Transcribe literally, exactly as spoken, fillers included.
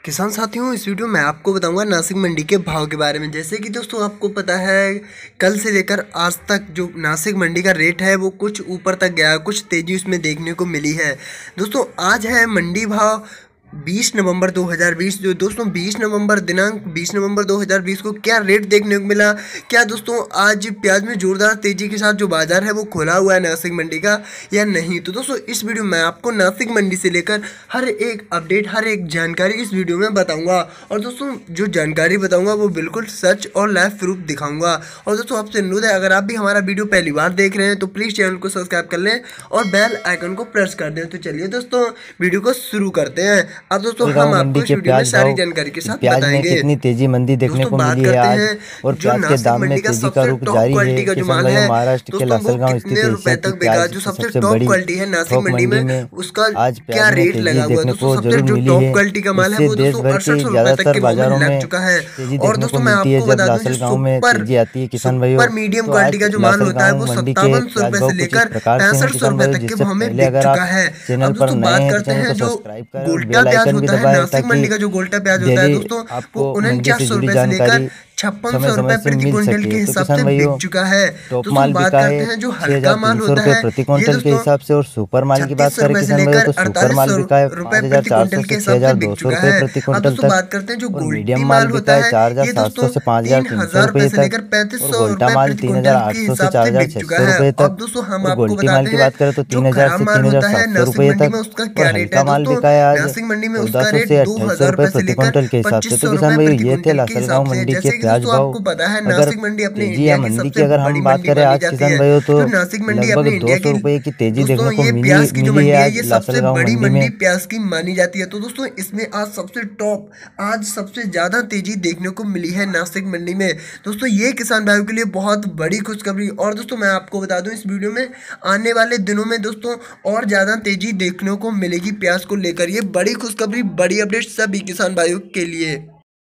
किसान साथियों, इस वीडियो में आपको बताऊंगा नासिक मंडी के भाव के बारे में। जैसे कि दोस्तों आपको पता है, कल से लेकर आज तक जो नासिक मंडी का रेट है वो कुछ ऊपर तक गया, कुछ तेज़ी उसमें देखने को मिली है। दोस्तों आज है मंडी भाव बीस नवंबर दो हज़ार बीस। जो दोस्तों बीस नवंबर दिनांक बीस नवंबर दो हज़ार बीस को क्या रेट देखने को मिला, क्या दोस्तों आज प्याज में जोरदार तेजी के साथ जो बाजार है वो खोला हुआ है नासिक मंडी का या नहीं। तो दोस्तों इस वीडियो में आपको नासिक मंडी से लेकर हर एक अपडेट, हर एक जानकारी इस वीडियो में बताऊंगा। और दोस्तों जो जानकारी बताऊंगा वो बिल्कुल सच और लाइव प्रूफ दिखाऊंगा। और दोस्तों आपसे अनुरोध है, अगर आप भी हमारा वीडियो पहली बार देख रहे हैं तो प्लीज़ चैनल को सब्सक्राइब कर लें और बेल आइकन को प्रेस कर दें। तो चलिए दोस्तों वीडियो को शुरू करते हैं। अब दोस्तों हम आपको इस वीडियो में सारी जानकारी के साथ प्याज में बताएंगे। कितनी तेजी मंदी देखने को मिली है आज, और प्याज के दाम में तेजी का रुख जारी है। किसान भाई महाराष्ट्र के लासलगांव स्थित एशिया की प्याज की सबसे बड़ी थोक मंडी में उसका आज प्याज में तेजी देखने को जरूर मिली है। इससे देश भर के ज्यादातर बाजारों में तेजी देखने को मिलती है। जब लासलगांव में तेजी आती है किसान भाइयों, तो आज लासलगांव मंडी के प्याज भाव कुछ इस प्रकार से हैं किसान भाइयों। जिससे पहले अगर आप चैनल पर नए हैं तो चैनल को सब्सक्राइब करें, बेल आइकन भी दबाएं ताकि का जो गोल्टा प्याज होता है दोस्तों वो उनचास सौ रुपए से लेकर छप्पन सौ रुपए प्रति क्विंटल के हिसाब से बिक चुका है। टॉप माल बिका है छह हजार तीन सौ रुपए प्रति क्विंटल के हिसाब से, और सुपर माल की बात करें किसान भाइयों तो सुपर माल बिका है पाँच हजार चार सौ से छह हजार दो सौ रुपए प्रति क्विंटल तक, और मीडियम माल बिका है चार हजार सात सौ से पाँच हजार तीन सौ रुपए तक, और गोल्टा माल तीन हजार आठ सौ से चार हजार छह सौ रुपए तक। और गोल्टी माल की बात करें तो तीन हजार से तीन हजार सात सौ रुपए तक, और हल्का माल बिका है आज चौदह सौ से अट्ठाईस सौ रुपए प्रति क्विंटल के हिसाब से। तो किसान भाइयों ये थे लासलगांव मंडी के प्याज भाव। अगर तेजी या मंदी की अगर हम बात करें आज किसान भाइयों तो लगभग दो सौ रुपए की तेजी देखने को मिली मिली है आज लासलगांव मंडी में। प्याज की मानी जाती है। तो दोस्तों इसमें आज सबसे टॉप, आज सबसे ज्यादा तेजी देखने को मिली है नासिक मंडी में। दोस्तों ये किसान भाइयों के लिए बहुत बड़ी खुशखबरी। और दोस्तों मैं आपको बता दूं, इस वीडियो में आने वाले दिनों में दोस्तों और ज्यादा तेजी देखने को मिलेगी प्याज को लेकर। ये बड़ी खुशखबरी, बड़ी अपडेट सभी किसान भाइयों के लिए।